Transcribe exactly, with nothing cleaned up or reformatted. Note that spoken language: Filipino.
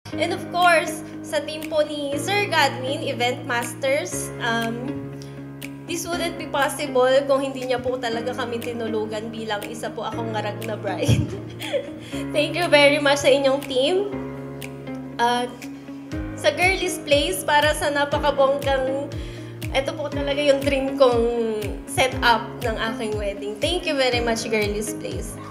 And of course, sa team po ni Sir Godwin, Event Masters, um, this wouldn't be possible kung hindi niya po talaga kami tinulugan bilang isa po akong ngarag na bride. Thank you very much sa inyong team. At uh, sa Girlie's Place, para sa napakabonggang, ito po talaga yung dream kong set up ng aking wedding. Thank you very much, Girlie's Place.